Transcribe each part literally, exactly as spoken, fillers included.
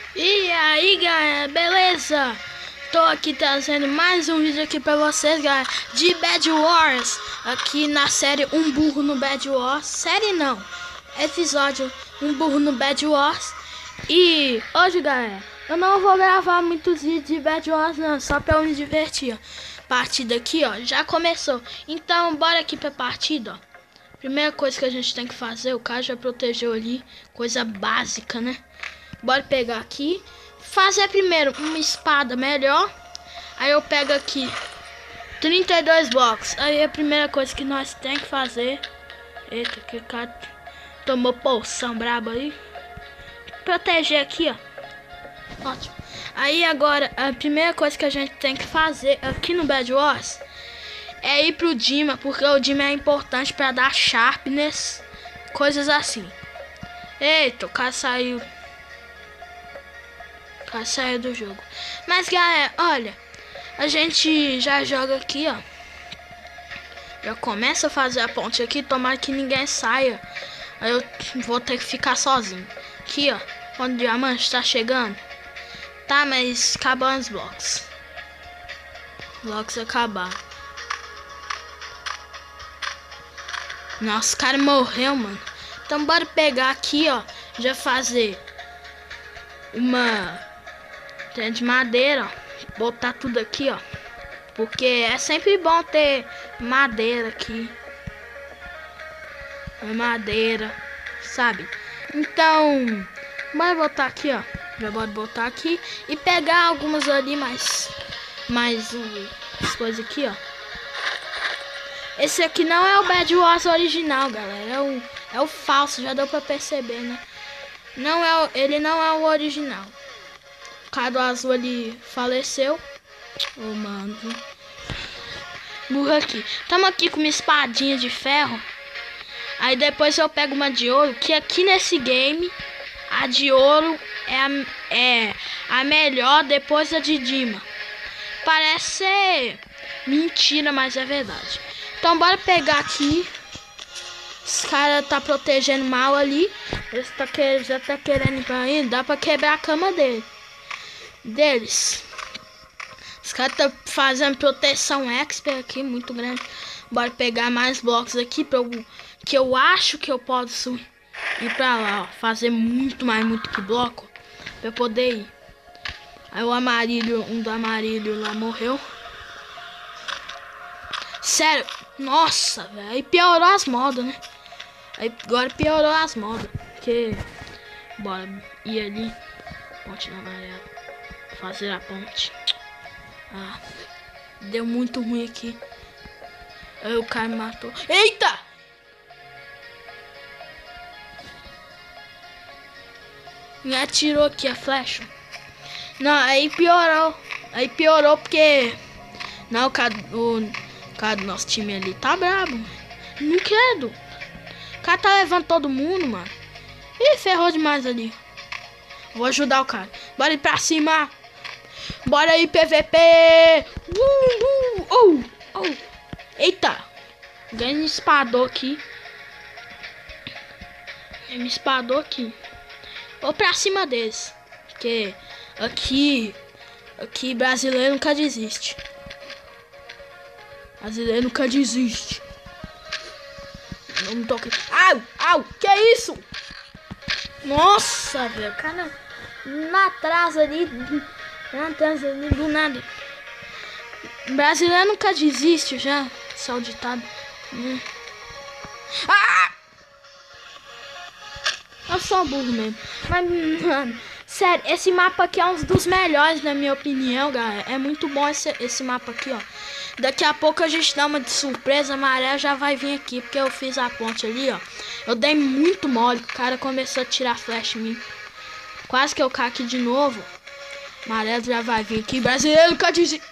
E aí, galera, beleza? Tô aqui trazendo mais um vídeo aqui pra vocês, galera, de Bed Wars. Aqui na série Um Burro no Bed Wars. Série não, episódio Um Burro no Bed Wars. E hoje, galera, eu não vou gravar muitos vídeos de Bed Wars não, só pra eu me divertir, ó. Partida aqui, ó, já começou. Então, bora aqui pra partida, ó. Primeira coisa que a gente tem que fazer, o cara já protegeu ali, coisa básica, né? Bora pegar aqui. Fazer primeiro uma espada melhor. Aí eu pego aqui trinta e dois blocos. Aí a primeira coisa que nós tem que fazer. Eita, que cara tomou poção braba aí. Proteger aqui, ó. Ótimo. Aí agora a primeira coisa que a gente tem que fazer aqui no Bed Wars é ir pro Dima, porque o Dima é importante pra dar sharpness, coisas assim. Eita, o cara saiu. O cara saiu do jogo. Mas galera, olha, a gente já joga aqui, ó. Já começa a fazer a ponte aqui, tomara que ninguém saia. Aí eu vou ter que ficar sozinho. Aqui, ó, quando o diamante tá chegando. Tá, mas acabando os blocos. Blocos acabaram. Nossa, o cara morreu, mano. Então bora pegar aqui, ó. Já fazer uma tem de madeira, ó. Botar tudo aqui, ó. Porque é sempre bom ter madeira aqui. Madeira, sabe? Então, bora botar aqui, ó. Já bora botar aqui. E pegar algumas ali, mais mais um, coisas aqui, ó. Esse aqui não é o Bed Wars original, galera. É o, é o falso, já deu pra perceber, né? Não é o, ele não é o original. O cara do azul ali faleceu. Ô, oh, mano. Burro aqui. Tamo aqui com uma espadinha de ferro. Aí depois eu pego uma de ouro. Que aqui nesse game, a de ouro é a, é a melhor depois da de Dima. Parece ser mentira, mas é verdade. Então bora pegar aqui. Esse cara tá protegendo mal ali. Ele tá que, já tá querendo ir pra aí. Dá pra quebrar a cama dele. Deles. Os caras tá fazendo proteção expert aqui, muito grande. Bora pegar mais blocos aqui. Pra eu, que eu acho que eu posso ir pra lá, ó. Fazer muito mais, muito que bloco. Pra eu poder ir. Aí o amarilho, um do amarilho lá morreu. Sério, nossa, velho. Aí piorou as modas, né? Aí agora piorou as modas. Porque bora ir ali. Ponte na maré. Fazer a ponte. Ah, deu muito ruim aqui. Aí o cara me matou. Eita! Me atirou aqui a flecha. Não, aí piorou. Aí piorou porque não, o cara, o cara do nosso time ali tá brabo. Não quero. O cara tá levando todo mundo, mano. Ih, ferrou demais ali. Vou ajudar o cara. Bora ir pra cima. Bora aí, P V P. Uh, uh, uh, uh. Eita. Ganhei um espadou aqui. Me espadou aqui. Vou pra cima deles. Porque aqui, aqui brasileiro nunca desiste. Brasileiro nunca desiste. Não me toque. Au, au, que é isso? Nossa, velho. O cara na atrás ali. Na atrás ali do nada. Brasileiro nunca desiste já. Só o ditado. Hum. Ah! Eu sou um burro mesmo. Mas, mano, sério, esse mapa aqui é um dos melhores, na minha opinião, galera. É muito bom esse, esse mapa aqui, ó. Daqui a pouco a gente dá uma de surpresa. A maré já vai vir aqui, porque eu fiz a ponte ali, ó. Eu dei muito mole. O cara começou a tirar flash em mim. Quase que eu caio aqui de novo. A maré já vai vir aqui. Brasileiro nunca desiste.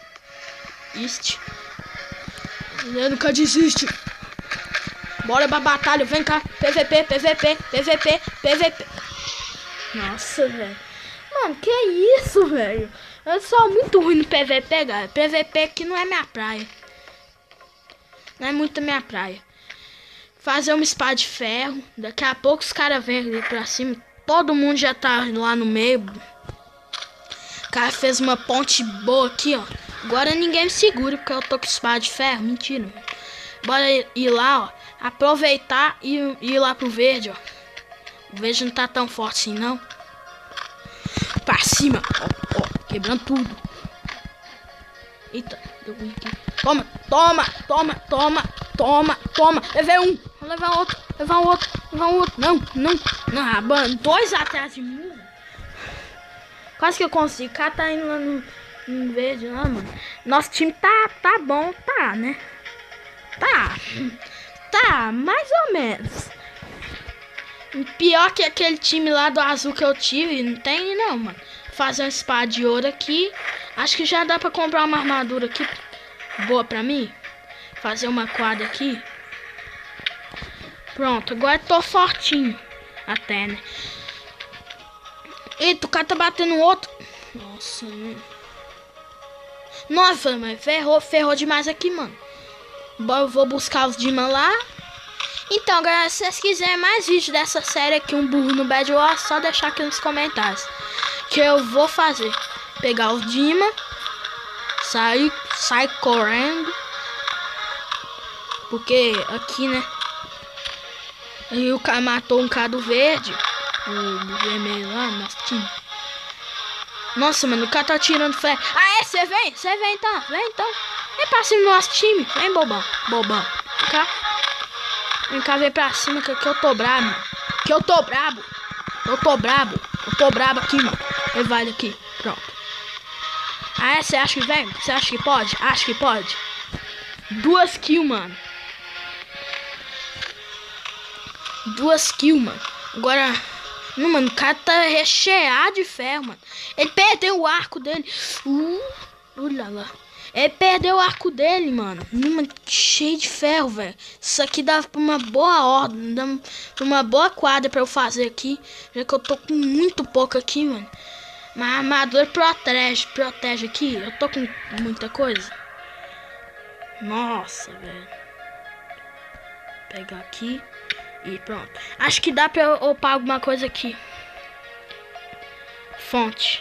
Brasileiro nunca desiste. Bora pra batalha. Vem cá. P V P, P V P, P V P, P V P. Nossa, velho. Mano, que isso, velho? Eu sou muito ruim no P V P, galera. P V P aqui não é minha praia. Não é muito minha praia. Fazer uma espada de ferro. Daqui a pouco os caras vêm ali pra cima. Todo mundo já tá lá no meio. O cara fez uma ponte boa aqui, ó. Agora ninguém me segura porque eu tô com espada de ferro. Mentira, mano. Bora ir lá, ó. Aproveitar e ir lá pro verde, ó. O verde não tá tão forte assim, não. Pra cima, ó, ó. Quebrando tudo. Eita, deu ruim aqui. Toma, toma, toma, toma, toma, toma. Levei um. Vou levar outro, levar outro, levar outro. Não, não, não. Mano, dois atrás de mim. Quase que eu consigo. O cara tá indo lá no, no verde lá, mano. Nosso time tá, tá bom, tá, né? Tá. Tá, mais ou menos. Pior que aquele time lá do azul que eu tive, não tem não, mano. Fazer uma espada de ouro aqui. Acho que já dá pra comprar uma armadura aqui boa pra mim. Fazer uma quadra aqui. Pronto, agora tô fortinho. Até, né? Eita, o cara tá batendo outro. Nossa, mano. Nossa, mas ferrou, ferrou demais aqui, mano. Eu vou buscar os Demon lá. Então, galera, se vocês quiserem mais vídeos dessa série aqui, um burro no Bed Wars, é só deixar aqui nos comentários. Que eu vou fazer. Pegar os Demon. Sair, sair correndo. Porque aqui, né? Aí o cara matou um cara do verde. O vermelho lá, nosso time. Nossa, mano, o cara tá tirando fé. Ah, é? Você vem? Você vem então? Vem então. Vem pra cima do nosso time. Vem, bobão. Bobão. Vem cá. Vem cá, vem pra cima que, que eu tô brabo. Que eu tô brabo. Eu tô brabo. Eu tô brabo aqui, mano. Ele vai aqui. Pronto. Ah, é? Você acha que vem? Você acha que pode? Acho que pode. Duas kills, mano. Duas kills, mano. Agora... Não, mano, o cara tá recheado de ferro, mano. Ele perdeu o arco dele. Uh, olha lá. Ele perdeu o arco dele, mano. Não, mano, cheio de ferro, velho. Isso aqui dá pra uma boa ordem. Dá pra uma boa quadra pra eu fazer aqui. Já que eu tô com muito pouco aqui, mano. Mas a armadura protege, protege aqui. Eu tô com muita coisa. Nossa, velho. Pegar aqui. E pronto. Acho que dá pra eu upar alguma coisa aqui. Fonte.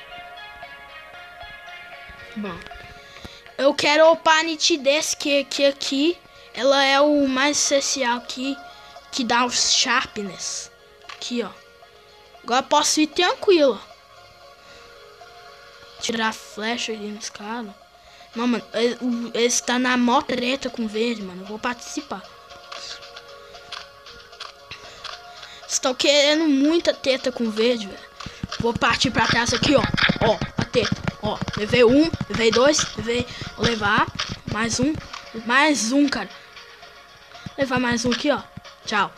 Bom. Eu quero upar a nitidez, que, que aqui ela é o mais essencial aqui. Que dá os sharpness. Aqui, ó. Agora eu posso ir tranquilo. Tirar a flecha ali nos caras. Não, mano. Esse tá na mó treta com verde, mano. Eu vou participar. Estão querendo muita teta com verde, velho. Vou partir pra trás aqui, ó. Ó, a teta. Ó, levei um, levei dois, levei... Vou levar mais um. Mais um, cara. Levar mais um aqui, ó. Tchau.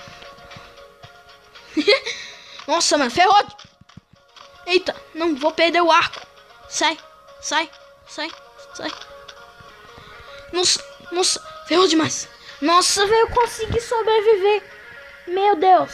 Nossa, mano, ferrou. Eita, não vou perder o arco. Sai, sai, sai, sai. Nossa, nossa, ferrou demais. Nossa, velho, eu consegui sobreviver. Meu Deus.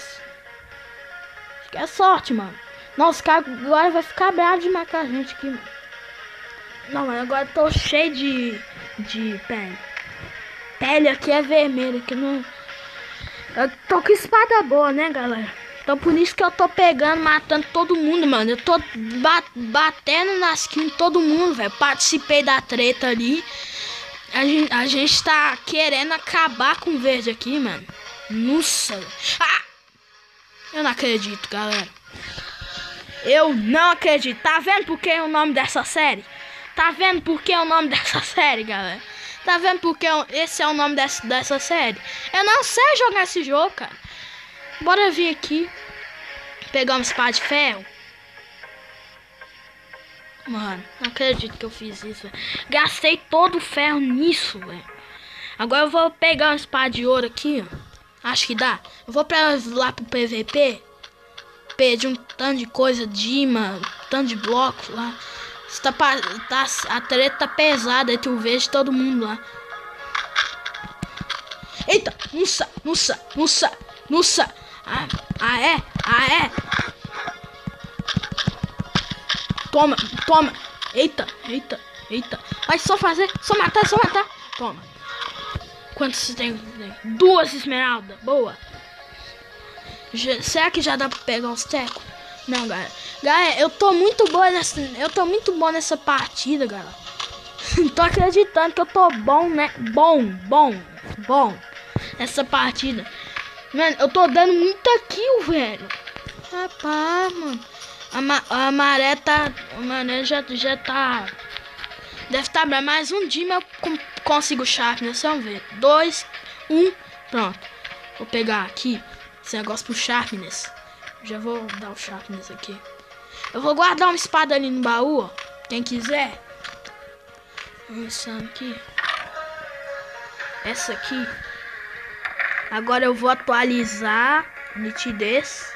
É sorte, mano. Nossa, o cara agora vai ficar bravo de matar a gente aqui, mano. Não, mano, agora eu tô cheio de, de pele. Pele aqui é vermelha, que não... Eu tô com espada boa, né, galera? Então por isso que eu tô pegando, matando todo mundo, mano. Eu tô bat batendo nas kills de todo mundo, velho. Participei da treta ali. A gente, a gente tá querendo acabar com o verde aqui, mano. Nossa. Ah! Eu não acredito, galera. Eu não acredito. Tá vendo por que é o nome dessa série? Tá vendo por que é o nome dessa série, galera? Tá vendo por que esse é o nome dessa, dessa série? Eu não sei jogar esse jogo, cara. Bora vir aqui. Pegar uma espada de ferro. Mano, não acredito que eu fiz isso, véio. Gastei todo o ferro nisso, velho. Agora eu vou pegar uma espada de ouro aqui, ó. Acho que dá. Eu vou pra lá pro P V P. Perdi um tanto de coisa, Dima, um tanto de blocos lá. Tá, tá, a treta tá pesada entre o verde e todo mundo lá. Eita, nossa, nossa, nossa, nossa. Ah, ah é, ah é. Toma, toma. Eita, eita, eita. Vai só fazer, só matar, só matar. Toma. Quantos você tem? Duas esmeraldas. Boa. Já, será que já dá pra pegar os tecos? Não, galera. Galera, eu tô muito bom nessa. Eu tô muito bom nessa partida, galera. Tô acreditando que eu tô bom, né? Bom, bom, bom. Nessa partida. Mano, eu tô dando muita kill, velho. Rapaz, mano. A, ma a maré tá. A maré já, já tá. Deve estar tá mais um dia, mas eu consigo sharpness. Vamos ver. Dois, um, pronto. Vou pegar aqui esse negócio pro sharpness. Já vou dar o sharpness aqui. Eu vou guardar uma espada ali no baú, ó. Quem quiser. Essa aqui. Essa aqui. Agora eu vou atualizar nitidez.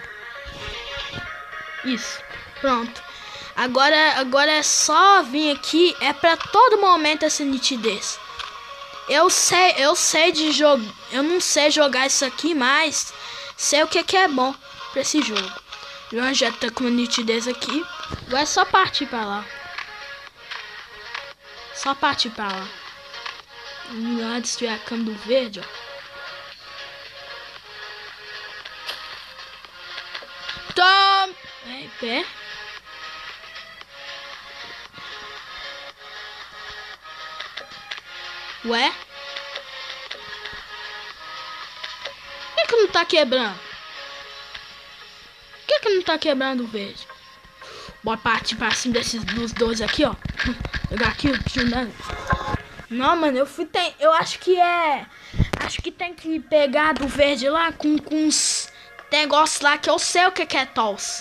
Isso. Pronto. Agora, agora é só vir aqui. É pra todo momento essa nitidez. Eu sei, eu sei de jogo. Eu não sei jogar isso aqui, mas sei o que, que é bom pra esse jogo. Eu já tá com a nitidez aqui. Agora é só partir pra lá. Só partir pra lá. Lá destruir a cama do verde, ó. Toma! É, pé. Ué? Por que que não tá quebrando? Por que que não tá quebrando o verde? Bora partir pra cima desses dos dois aqui, ó. Pegar aqui, não, mano, eu fui tem, eu acho que é, acho que tem que pegar do verde lá com com uns negócios lá que eu sei o que que é tols.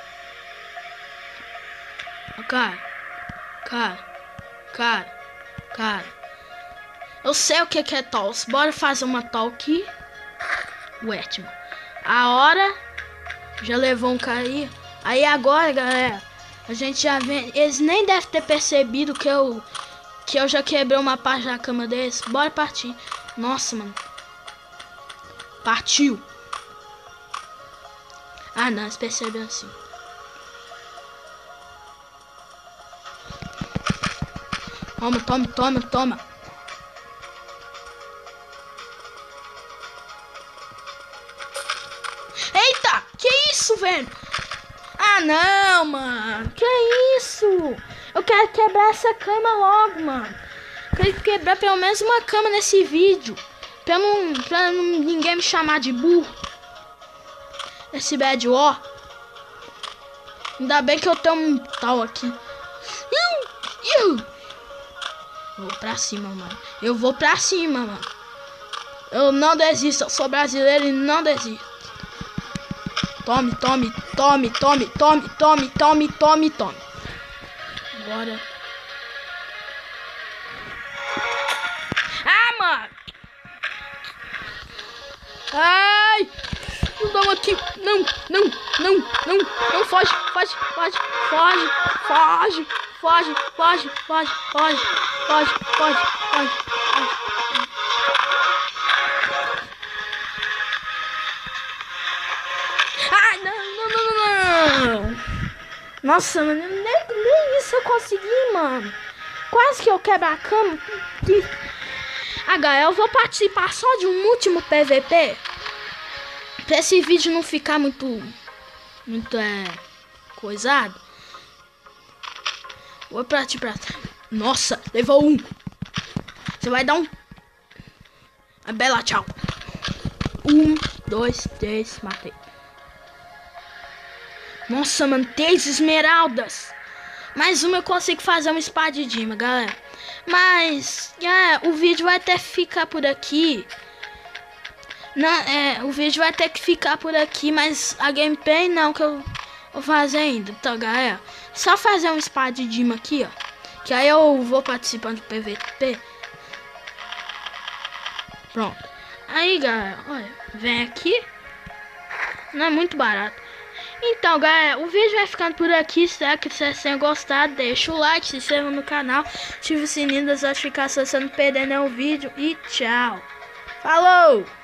Cara, cara, cara, cara, eu sei o que que é tols. Bora fazer uma tol aqui. Wetman. A hora já levou um cara aí. Aí agora, galera, a gente já vem. Eles nem devem ter percebido que eu que eu já quebrei uma parte da cama deles. Bora partir. Nossa, mano. Partiu. Ah, não, eles percebem assim. Toma, toma, toma, toma. Eita, que isso, velho? Ah, não, mano. Que isso? Eu quero quebrar essa cama logo, mano. Quero quebrar pelo menos uma cama nesse vídeo. Pra não, pra não ninguém me chamar de burro. Esse bad ó. Ainda bem que eu tenho um tal aqui. Eu vou pra cima, mano. Eu vou pra cima, mano. Eu não desisto. Eu sou brasileiro e não desisto. Tome, tome, tome, tome, tome, tome, tome, tome, tome. Agora. Ah, mano! Ai! Não dá aqui. Não, não, não, não, não. Foge, foge, foge, foge, foge, foge, foge, foge, foge, foge, foge, foge, foge. Ah, não, não, não, não, não. Nossa, mano, nem, nem isso eu consegui, mano. Quase que eu quebro a cama. Ah, galera, eu vou participar só de um último P V P. Pra esse vídeo não ficar muito, muito, é, coisado. Vou partir pra... Nossa, levou um. Você vai dar um... A bela tchau. Um, dois, três, matei. Nossa, mano, três esmeraldas. Mais uma eu consigo fazer uma espada de Dima, galera. Mas, é, o vídeo vai até ficar por aqui. Não, é, o vídeo vai ter que ficar por aqui, mas a gameplay não, que eu vou fazer ainda. Então, galera, só fazer uma espada de Dima aqui, ó. Que aí eu vou participando do P V P. Pronto. Aí, galera, olha, vem aqui. Não é muito barato. Então, galera, o vídeo vai ficando por aqui. Espero que vocês tenham gostado. Deixa o like, se inscreva no canal, ative o sininho das notificações pra você não perder nenhum vídeo. E tchau. Falou!